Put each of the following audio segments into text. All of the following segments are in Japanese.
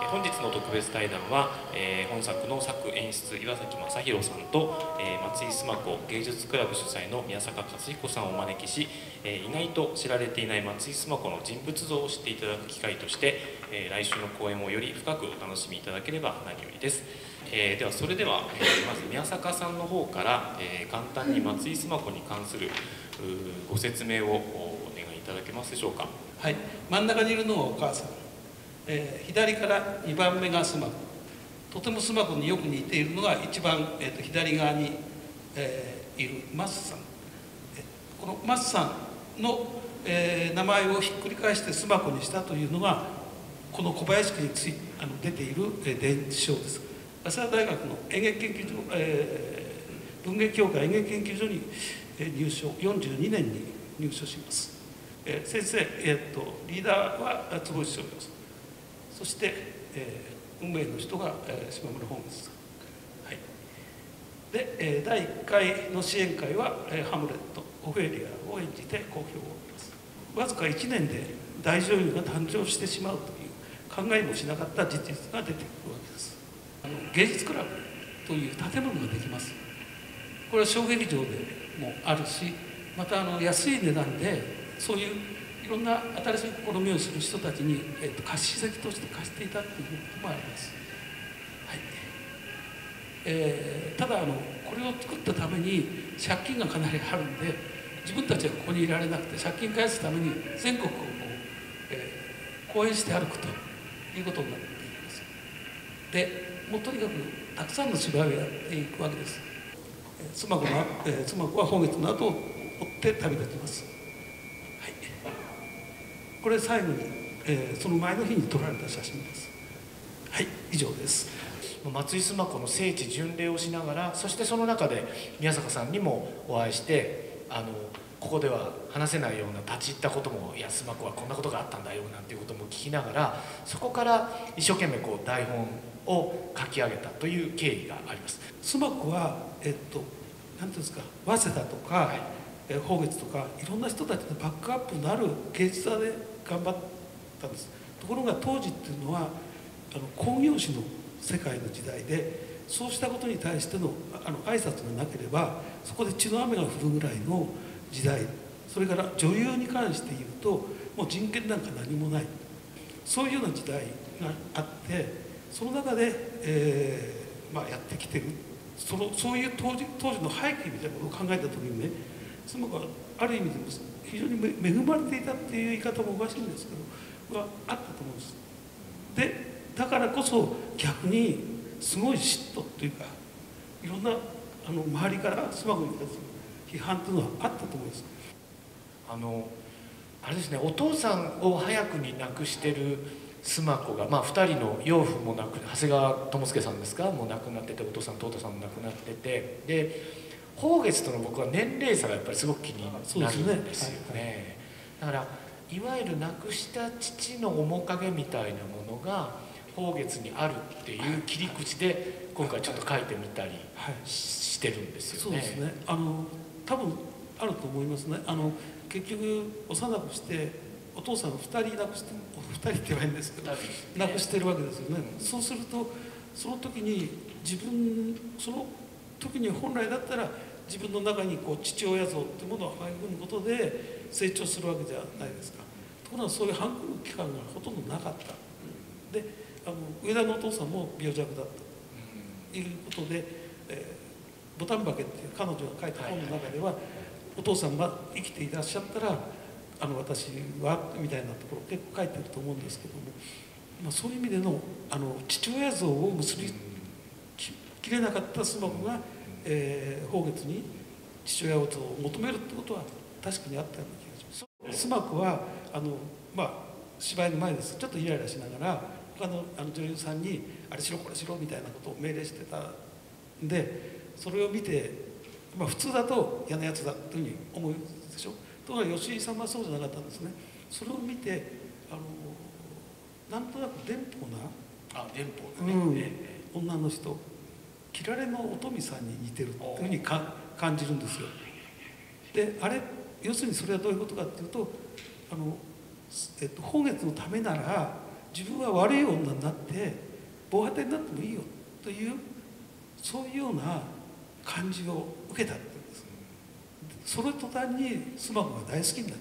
本日の特別対談は、本作の作演出岩崎正弘さんと、松井須磨子芸術クラブ主催の宮坂勝彦さんをお招きし、意外と知られていない松井須磨子の人物像を知っていただく機会として、来週の公演をより深くお楽しみいただければ何よりです。ではそれでは、まず宮坂さんの方から、簡単に松井須磨子に関するご説明をお願いいただけますでしょうか。 はい、真ん中にいるのがお母さん、左から2番目が須磨子、とても須磨子によく似ているのが一番、左側に、いるマスさん、このマスさんの、名前をひっくり返して須磨子にしたというのがこの小林区に出ている、伝承です。早稲田大学の演劇研究所、文芸協会演劇研究所に入所、42年に入所します。先生、リーダーは坪内翔太さん、そして、運命の人が、島村本月さん、はい、で、第1回の支援会は、ハムレットオフェリアを演じて好評を得ます。わずか1年で大女優が誕生してしまうという考えもしなかった事実が出てくるわけです。芸術クラブという建物ができます。これは小劇場でもあるし、また安い値段でそういういろんな新しい試みをする人たちに、貸し先として貸していたということもあります。はい、ただこれを作ったために借金がかなりあるんで、自分たちはここにいられなくて借金返すために全国を講演して歩くということになっています。でもうとにかくたくさんの芝居をやっていくわけです。妻子は本月の後を追って旅立ちます。はい、これ最後に、その前の日に撮られた写真です。はい、以上です。 松井須磨子の聖地巡礼をしながら、そしてその中で宮坂さんにもお会いして、ここでは話せないような立ち入ったことも、いや須磨子はこんなことがあったんだよなんていうことも聞きながら、そこから一生懸命台本を書き上げたという経緯があります。 須磨子は何ていうんですか、早稲田とか、はい、法月とかいろんな人たちのバックアップのある芸術家で頑張ったんです。ところが当時っていうのは興行師の世界の時代で、そうしたことに対しての挨拶がなければそこで血の雨が降るぐらいの時代、それから女優に関して言うともう人権なんか何もない、そういうような時代があって、その中で、やってきてる、そういう当時の背景みたいなことを考えた時にね、そのある意味でも非常に恵まれていたっていう言い方もおかしいんですけど、あったと思うんです。でだからこそ逆にすごい嫉妬っていうか、いろんな周りから須磨子に対する批判というのはあったと思います。 あれですね、お父さんを早くに亡くしてる須磨子が、2人の養父も亡く、長谷川智介さんですか、もう亡くなってて、お父さんとお父さんも亡くなってて、で法月との僕は年齢差がやっぱりすごく気になるんですよね。だからいわゆる亡くした父の面影みたいなものが法月にあるっていう切り口で今回ちょっと書いてみたりしてるんですよね。 そうですね、多分あると思いますね。結局幼くしてお父さん2人亡くして、2人って言わないんですけど、亡くしてるわけですよね。そうするとその時に本来だったら自分の中に父親像っていうものを育むことで成長するわけじゃないですか。ところがそういう育む期間がほとんどなかった。で上田のお父さんも病弱だったということで、ボタンバケっていう彼女が書いた本の中では、お父さんが生きていらっしゃったら私はみたいなところ結構書いてると思うんですけども、そういう意味での父親像を結びきれなかった須磨子が法月に父親像を求めるってことは確かにあったような気がします。須磨子は芝居の前です。ちょっとイライラしながら他の女優さんにあれしろこれしろみたいなことを命令してたんで、それを見て、普通だと嫌なやつだというふうに思うでしょ。ところが吉井さんはそうじゃなかったんですね。それを見てなんとなく電報な女の人、切られのお富さんに似てるというふうに感じるんですよ。で要するにそれはどういうことかっていうと、法月のためなら自分は悪い女になって防波堤になってもいいよというそういうような感じを受けたって言うんです。それ途端に須磨子が大好きになった。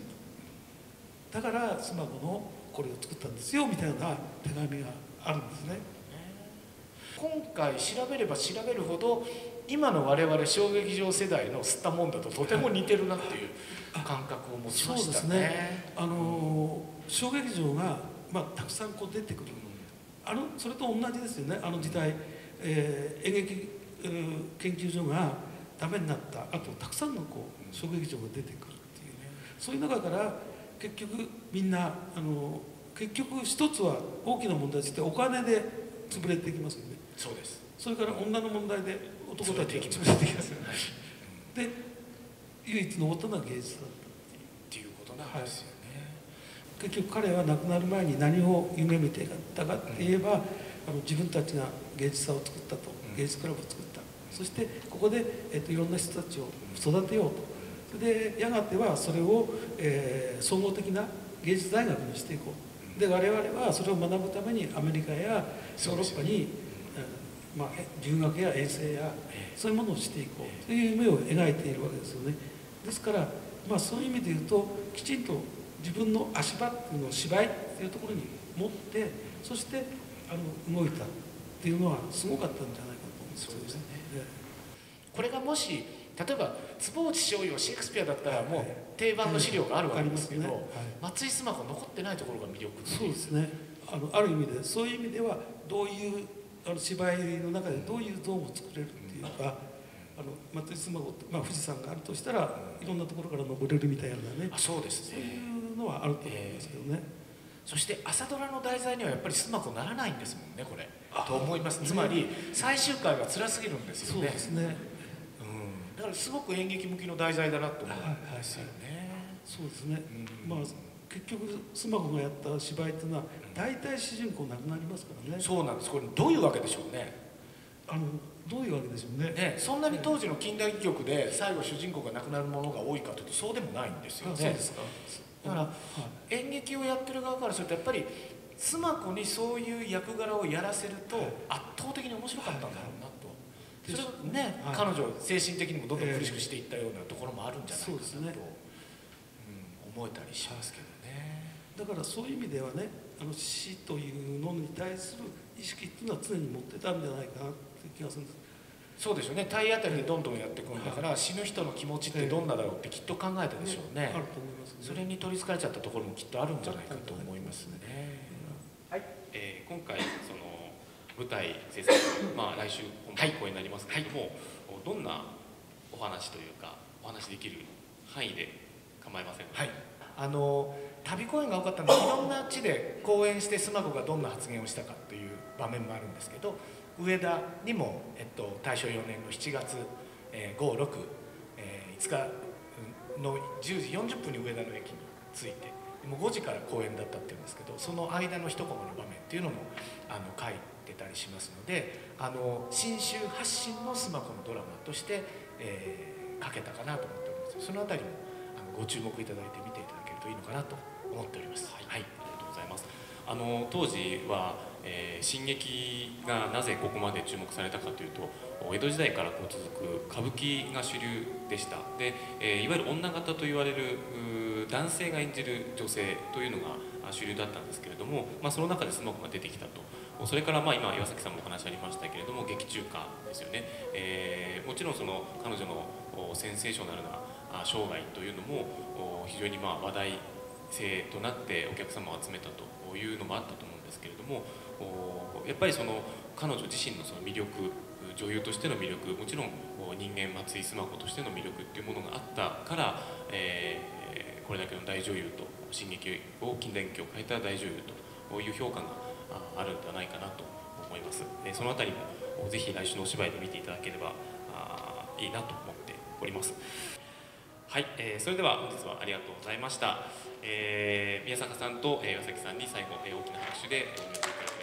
だから須磨子のこれを作ったんですよみたいな手紙があるんですね。 今回調べれば調べるほど今の我々小劇場世代の吸ったもんだととても似てるなっていう感覚を持ちましたね。 そうですね。小劇場が、たくさんこう出てくる、それと同じですよね。あの時代、演劇、研究所がダメになったあとたくさんのこう小劇場が出てくるっていうね、そういう中から結局みんな結局一つは大きな問題としてお金で潰れていきますよね。 そうです。 それから女の問題で男たちが潰れていきますよね。で唯一残ったのは芸術だったっていうことなんですよね。 結局彼は亡くなる前に何を夢見ていたかって言えば、自分たちが芸術祭を作ったと、芸術クラブを作った、そしてここで、いろんな人たちを育てようと。それでやがてはそれを、総合的な芸術大学にしていこう。で我々はそれを学ぶためにアメリカやヨーロッパに、留学や遠征やそういうものをしていこうという夢を描いているわけですよね。ですから、そういう意味で言うときちんと自分の足場っていうのを芝居っていうところに持って、そして動いたっていうのはすごかったんじゃないかと思うんですよね。 そうですね。これがもし例えば坪内逍遙シェイクスピアだったらもう定番の資料があるわけですけど、松井須磨子残ってないところが魅力っていう。 そうですね。ある意味でそういう意味ではどういう芝居の中でどういう像を作れるっていうか、松井須磨子って、富士山があるとしたらいろんなところから登れるみたいなね。 そうですね。 そういうのはあると思いますけどね。 そして朝ドラの題材にはやっぱり須磨子ならないんですもんね、これ。と思います。つまり最終回が辛すぎるんですよね。 そうですね。 だからすごく演劇向きの題材だなと思うんですよね。 そうですね。結局須磨子がやった芝居っていうのは大体主人公なくなりますからね。 そうなんです。これどういうわけでしょうね。 どういうわけでしょうね。 そんなに当時の近代劇曲で最後主人公が亡くなるものが多いかというとそうでもないんですよね。 そうですか。 だから演劇をやってる側からするとやっぱり須磨子にそういう役柄をやらせると圧倒的に面白かったんだろうなと。それはね、彼女精神的にもどんどん苦しくしていったようなところもあるんじゃないかなと思えたりしますけどね。 だからそういう意味ではね、死というのに対する意識っていうのは常に持ってたんじゃないかなっていう気がするんです。 そうですよね。体当たりでどんどんやっていくんだから、死ぬ人の気持ちってどんなだろうってきっと考えたでしょうね。 あると思いますね。 それに取りつかれちゃったところもきっとあるんじゃないかと思いますね。 はい。今回その舞台制作、来週本番公演になりますけれども、どんなお話というかお話できる範囲で構いませんか。 はい。旅公演が多かったのでいろんな地で公演して須磨子がどんな発言をしたかという場面もあるんですけど、上田にも、大正4年の7月、5、6、5日の10時40分に上田の駅に着いて、もう5時から公演だったっていうんですけど、その間の一コマの場面っていうのも書いてたりしますので、新州発信の須磨子のドラマとして、書けたかなと思っております。そのあたりもご注目いただいて見ていただけるといいのかなと思っております。はい、 ありがとうございます。当時は、新劇がなぜここまで注目されたかというと、江戸時代からこう続く歌舞伎が主流でした。で、いわゆる女形と言われる男性が演じる女性というのが主流だったんですけれども、その中で須磨子が出てきたと。それから今岩崎さんもお話ありましたけれども、劇中歌ですよね。もちろんその彼女のセンセーショナルな生涯というのも非常に話題性となってお客様を集めたというのもあったと思うんですけれども、やっぱりその彼女自身のその魅力、女優としての魅力、もちろん人間松井須磨子としての魅力っていうものがあったから、これだけの大女優と新劇を近代劇を変えた大女優という評価があるんではないかなと思います。そのあたりもぜひ来週のお芝居で見ていただければいいなと思っております。はい、それでは本日はありがとうございました。宮坂さんと岩崎さんに最後大きな拍手でお迎えください。